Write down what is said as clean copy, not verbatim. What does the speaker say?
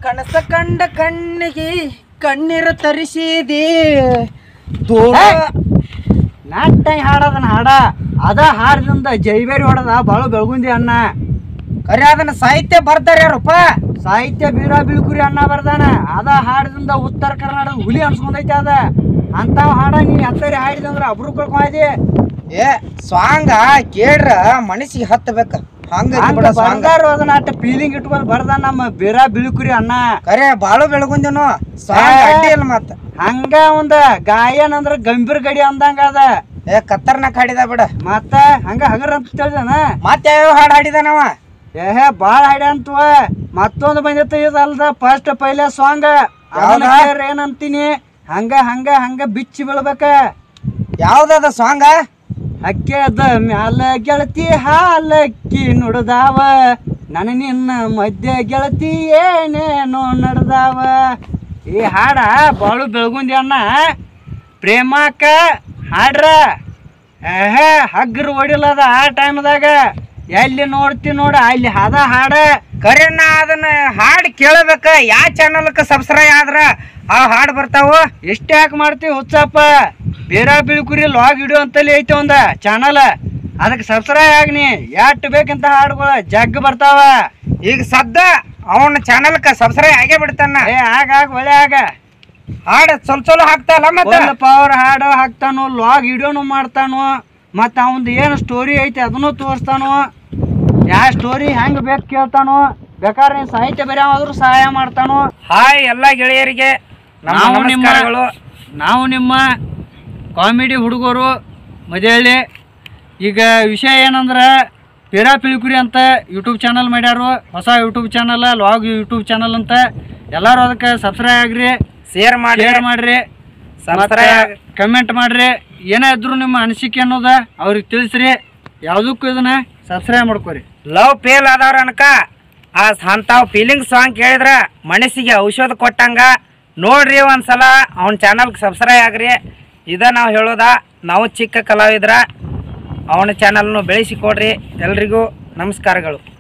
ಕನಸ ಕಂಡ ಕಣ್ಣಿಗೆ ಕಣ್ಣೀರು ತರಿಸಿದಿ ನಾಟ ಹಾಡದನ ಹಾಡ ಅದ ಹಾಡದಿಂದ ಜೈಬೇರಿ ಹೊಡದ ಬಾಳು ಬೆಳಗುಂದಿ ಅಣ್ಣ ಕರೆ ಅದನ್ನ ಸಾಹಿತ್ಯ ಬರ್ತಾರೆ ಯಾರಪ್ಪ ಸಾಹಿತ್ಯ ಬೀರ ಬಿಳುಕುರಿ ಅಣ್ಣ ಬರ್ದಾನ ಅದ ಹಾಡದಿಂದ ಉತ್ತರ ಕರ್ನಾಟಕ ಹುಲಿ ಅನ್ಸ್ಕೊಂಡೈತಿ ಅದ ಅಂತಾವ್ ಹಾಡ ನೀ ಹತ್ತರಿ ಹಾಡಿದಂದ್ರ ಅಬ್ರು ಕಳ್ಕೊಂಡಿ ಏ ಸಾಂಗ ಕೇಳ್ರ ಮನಸ್ಸಿಗೆ ಹತ್ತಬೇಕ ಬಂಗಾರ ಅದನ್ನ ಅಟ್ಟ ಫೀಲಿಂಗ್ ಇಟ್ಕೊಂಡ್ ಬರ್ದ ನಮ್ಮ ಬೀರ ಬಿಳುಕುರಿ ಅಣ್ಣ ಕರೆ ಬಾಳು ಬೆಳಗುಂದಿನು ಸಾಂಗ್ ಅಡ್ಡಿ ಇಲ್ಲ ಮತ್ತ ಹಂಗ ಒಂದ ಗಾಯನ್ ಅಂದ್ರ ಗಂಭೀರ ಗಡಿ ಅಂದಂಗ ಅದ ಏ ಕತ್ತರ್ನಾಕ್ ಹಾಡಿದ ಬಿಡ ಮತ್ತ ಹಂಗ ಹಗರ್ ಅಂತ ತಿಳಿದನ ಮತ್ತೆ ಯಾವ ಹಾಡು ಹಾಡಿದಾನವ ಬಾಳ ಹಾಡ ಅಂತವ ಮತ್ತೊಂದು ಬಂದಿತ್ತು ಇದಲ್ದ ಫಸ್ಟ್ ಪೈಲೆ ಸಾಂಗ್ ಏನಂತೀನಿ ಹಂಗ ಹಂಗ ಹಂಗ ಬಿಚ್ಚಿ ಬೀಳ್ಬೇಕ ಯಾವ್ದದ ಸಾಂಗ ಅಕ್ಕೆದ ಮ್ಯಾಲ ಗೆಳತಿ ಹಾಲಕ್ಕಿ ನುಡ್ದಾವ ನನ ನಿನ್ನ ಮಧ್ಯ ಗೆಳತಿ ಏನೇನೋ ನಡ್ದಾವ ಈ ಹಾಡ ಬಾಳು ಬೆಳಗುಂದಿ ಅಣ್ಣ ಪ್ರೇಮಕ್ಕ ಹಾಡ್ರ ಹಗ್ರ ಹೊಡಿಲದ ಆ ಟೈಮ್ದಾಗ ಎಲ್ಲಿ ನೋಡ್ತಿ ನೋಡ ಅಲ್ಲಿ ಹದ ಹಾಡ ಕರೆ ನಾ ಅದನ್ನ ಹಾಡು ಕೇಳಬೇಕ ಯಾವ ಚಾನಲ್ಕ ಸಬ್ಸ್ಕ್ರೈಬ್ ಆದ್ರ ಆ ಹಾಡು ಬರ್ತಾವ ಎಷ್ಟೇ ಯಾಕೆ ಮಾಡ್ತೀವಿ ಹುಚ್ಚಪ್ಪ ಬೀರ ಬಿಳುಕುರಿ ಲಾಗ್ ವಿಡಿಯೋ ಅಂತಲ್ಲಿ ಐತಿ ಒಂದ ಚಾನಲ್ ಅದಕ್ಕೆ ಸಬ್ಸ್ಕ್ರೈಬ್ ಆಗ್ನಿ ಎಷ್ಟು ಬೇಕಂತ ಹಾಡುಗಳು ಜಗ್ ಬರ್ತಾವ ಈಗ ಸದ್ದ ಅವನ ಚಾನಲ್ಕ ಸಬ್ಸ್ಕ್ರೈಬ್ ಆಗೇ ಬಿಡ್ತಾನ ಆಗ ಒಳ್ಳೆ ಆಗ ಹಾಡು ಚಲೋ ಹಾಕ್ತಾವಲ್ಲ ಮತ್ತೆ ಪವರ್ ಹಾಡು ಹಾಕ್ತಾನು ಲಾಗ್ ವಿಡಿಯೋನು ಮಾಡ್ತಾನು ಮತ್ತ ಅವಂದು ಏನು ಸ್ಟೋರಿ ಐತಿ ಅದನ್ನು ತೋರಿಸ್ತಾನು ಯಾವ ಸ್ಟೋರಿ ಹೆಂಗ್ ಬೇಕು ಕೇಳ್ತಾನು ಬೇಕಾದ್ರೆ ನೀನ್ ಸಾಹಿತ್ಯ ಬೇರೆ ಆದ್ರೂ ಸಹಾಯ ಮಾಡ್ತಾನು ಹಾಯ್ ಎಲ್ಲ ಗೆಳೆಯರಿಗೆ ನಾವು ನಿಮ್ಮ ಕಾಮಿಡಿ ಹುಡುಗರು ಮದಹಳ್ಳಿ ಈಗ ವಿಷಯ ಏನಂದ್ರೆ ಬೀರ ಬಿಳುಕುರಿ ಅಂತ ಯೂಟ್ಯೂಬ್ ಚಾನಲ್ ಮಾಡ್ಯಾರು ಹೊಸ YouTube channel log YouTube channel ಅಂತ ಎಲ್ಲರೂ ಅದಕ್ಕೆ ಸಬ್ಸ್ಕ್ರೈಬ್ ಆಗ್ರಿ ಶೇರ್ ಮಾಡ್ರಿ ಕಮೆಂಟ್ ಮಾಡ್ರಿ ಏನೇ ಇದ್ರು ನಿಮ್ಮ ಅನಿಸಿಕೆ ಅನ್ನೋದ ಅವ್ರಿಗೆ ತಿಳಿಸ್ರಿ ಯಾವುದಕ್ಕೂ ಇದನ್ನ ಸಬ್ಸ್ಕ್ರೈಬ್ ಮಾಡ್ಕೊರಿ ಲವ್ ಫೇಲ್ ಆದವ್ರ ಅನ್ಕ ಅಂತಾವ್ ಫೀಲಿಂಗ್ ಸಾಂಗ್ ಕೇಳಿದ್ರ ಮನಸ್ಸಿಗೆ ಔಷಧ ಕೊಟ್ಟಂಗ ನೋಡ್ರಿ ಒಂದ್ಸಲ ಅವನ ಚಾನಲ್ಗೆ ಸಬ್ಸ್ಕ್ರೈಬ್ ಆಗ್ರಿ ಇದ ನಾವು ಹೇಳೋದ ನಾವು ಚಿಕ್ಕ ಕಲಾವಿದ್ರ ಅವನ ಚಾನಲ್ನು ಬೆಳೆಸಿಕೊಡ್ರಿ ಎಲ್ರಿಗೂ ನಮಸ್ಕಾರಗಳು.